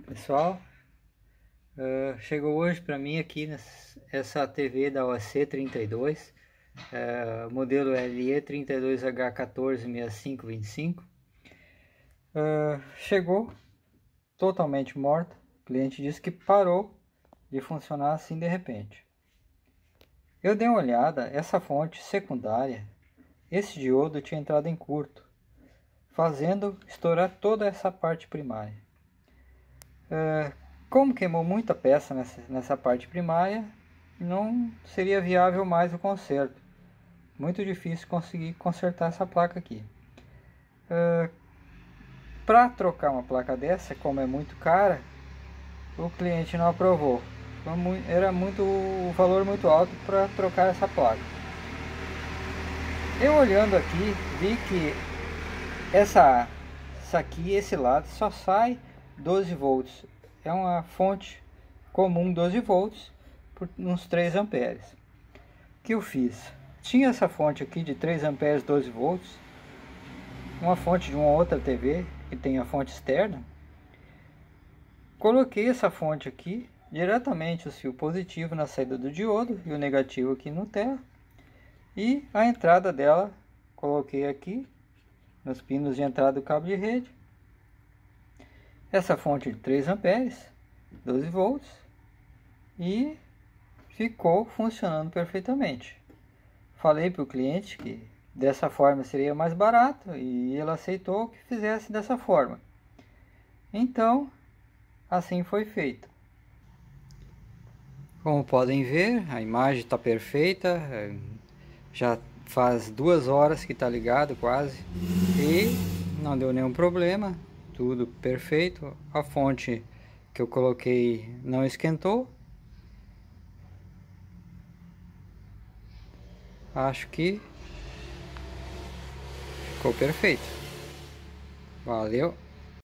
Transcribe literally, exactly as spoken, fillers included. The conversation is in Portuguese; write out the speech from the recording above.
Pessoal, uh, chegou hoje para mim aqui nessa, essa T V da O A C trinta e dois, uh, modelo L E trinta e dois H um quatro seis cinco dois cinco. Uh, chegou totalmente morta. O cliente disse que parou de funcionar assim de repente. Eu dei uma olhada, essa fonte secundária, esse diodo tinha entrado em curto, fazendo estourar toda essa parte primária. Uh, como queimou muita peça nessa, nessa parte primária, não seria viável mais o conserto. Muito difícil conseguir consertar essa placa aqui. Uh, Para trocar uma placa dessa, como é muito cara, o cliente não aprovou. Era muito, o valor muito alto para trocar essa placa. Eu olhando aqui, vi que essa, essa aqui, esse lado, só sai doze volts. É uma fonte comum doze volts por uns três amperes. O que eu fiz? Tinha essa fonte aqui de três amperes, doze volts, uma fonte de uma outra T V que tem a fonte externa. Coloquei essa fonte aqui diretamente, o fio positivo na saída do diodo e o negativo aqui no terra, e a entrada dela coloquei aqui nos pinos de entrada do cabo de rede. Essa fonte de três amperes, doze volts, e ficou funcionando perfeitamente. Falei para o cliente que dessa forma seria mais barato e ele aceitou que fizesse dessa forma. Então, assim foi feito. Como podem ver, a imagem está perfeita. Já faz duas horas que está ligado quase e não deu nenhum problema. Tudo perfeito. A fonte que eu coloquei não esquentou. Acho que ficou perfeito. Valeu.